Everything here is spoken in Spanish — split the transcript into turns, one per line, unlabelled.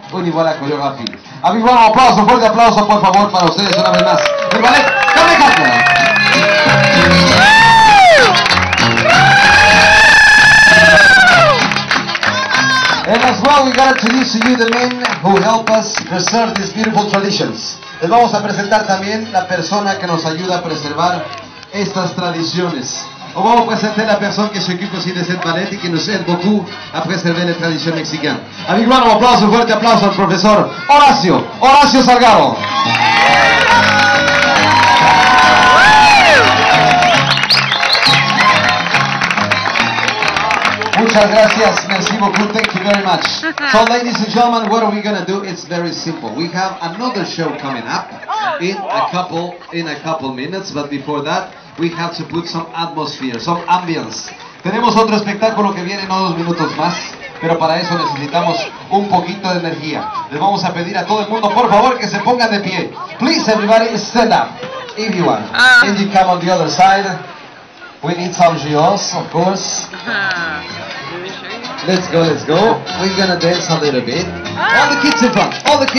una igual a coreografía. Amigos, un aplauso, fuerte aplauso por favor para ustedes una vez más. El ballet Kamikaze. And as well, we gotta introduce to you the men who help us preserve these beautiful traditions. Les vamos a presentar también la persona que nos ayuda a preservar estas tradiciones. On va vous présenter la personne qui s'occupe aussi de cette ballet et qui nous aide beaucoup à préserver les traditions mexicaines. Avec un aplauso, un fuerte aplauso al profesor Horacio Salgado. Muchas gracias, merci beaucoup, thank you very much. So ladies and gentlemen, what are we gonna do? It's very simple. We have another show coming up in a couple minutes, but before that, we have to put some atmosphere, some ambience. Tenemos otro espectáculo que viene en unos minutos más, pero para eso necesitamos un poquito de energía. Les vamos a pedir a todo el mundo, por favor, que se pongan de pie. Please, everybody, stand up, if you want. And you come on the other side. We need some giros, of course. Let's go. We're gonna dance a little bit. All the kids in front. All the kids.